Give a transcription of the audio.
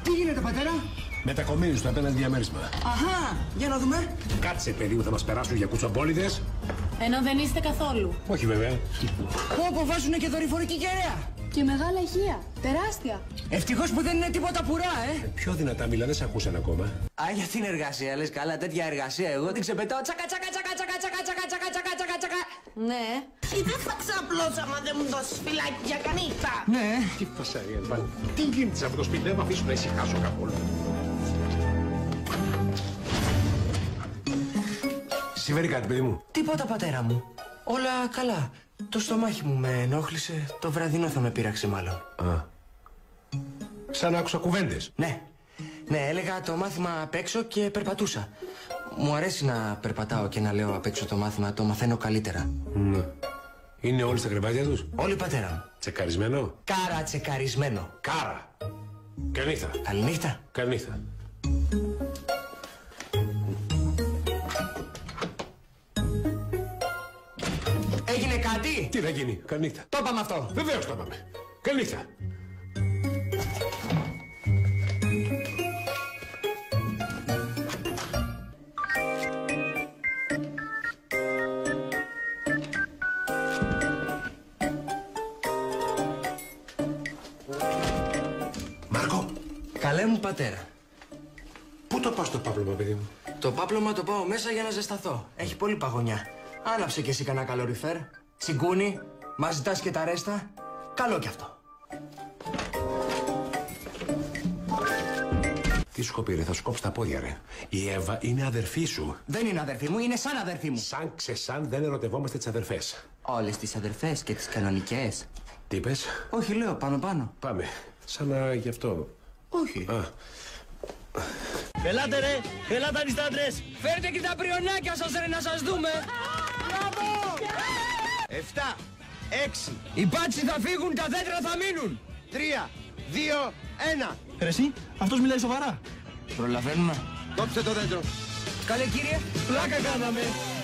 Τι γίνεται, πατέρα? Μετακομίζει στο απέναντι διαμέρισμα. Αχα, για να δούμε. Κάτσε, παιδί μου, θα μας περάσουν για κουτσομπόλιδες. Ενώ δεν είστε καθόλου. Όχι, βέβαια. Πω, βάζουνε και δορυφορική κεραία. Και μεγάλα ηχεία. Τεράστια. Ευτυχώς που δεν είναι τίποτα πουρά, Πιο δυνατά μιλά, δεν σε ακούσαν ακόμα. Α, για την εργασία, λες καλά, τέτοια εργασία εγώ την ξεπετάω τσακα τσακα τσακα τσακα τσακα τσακα τσακα τσακα τσακα τσακα. Ναι. Ή δεν θα ξαπλώσω άμα δεν μου δώσεις φυλάκι για κανίτα. Ναι. Τι φασαρία, πάλι. Τι γίνεται σε αυτό το σπίτι, δεν με αφήσουν να ησυχάσω καθόλου. Συμβαίνει κάτι, παιδί μου. Τίποτα, πατέρα μου. Όλα καλά. Το στομάχι μου με ενόχλησε, το βραδινό θα με πείραξε μάλλον. Α. Σαν να άκουσα κουβέντες. Ναι. Ναι, έλεγα το μάθημα απ' έξω και περπατούσα. Μου αρέσει να περπατάω και να λέω απ' έξω το μάθημα, το μαθαίνω καλύτερα. Ναι. Είναι όλοι στα κρεβάτια τους. Όλοι, πατέρα μου. Τσεκαρισμένο. Κάρα τσεκαρισμένο. Κάρα. Καληνύχτα. Καληνύχτα. Καληνύχτα. Έγινε κάτι? Τι θα γίνει, καληνύχτα. Το είπαμε αυτό. Βεβαίως το είπαμε. Καληνύχτα. Μάρκο, Καλέ μου πατέρα. πού το πας το πάπλωμα, παιδί μου? Το πάπλωμα το πάω μέσα για να ζεσταθώ. Έχει πολύ παγωνιά. Άναψε κι εσύ κανένα καλοριφέρ. Τσιγκούνι. Μας ζητάς και τα ρέστα. Καλό κι αυτό. Τι σου κοπεί, ρε, θα σου κόψει τα πόδια, ρε. Η Εύα είναι αδερφή σου. Δεν είναι αδερφή μου, είναι σαν αδερφή μου. Σαν ξεσάν δεν ερωτευόμαστε τις αδερφές. Όλες τις αδερφές και τις κανονικές. Τι είπες? Όχι, λέω πάνω. Πάμε. Σαν να γι' αυτό. Όχι. Α, Ελάτε ρε, ελάτε αριστάντρες. Φέρτε και τα πριονάκια σας ρε να σας δούμε. Μπράβο! 7, 6, Οι μπάτσοι θα φύγουν, τα δέντρα θα μείνουν. 3, 2, 1. Ρε εσύ, αυτός μιλάει σοβαρά. Προλαβαίνουμε. Κόψτε το δέντρο. Καλέ κύριε. Πλάκα κάναμε.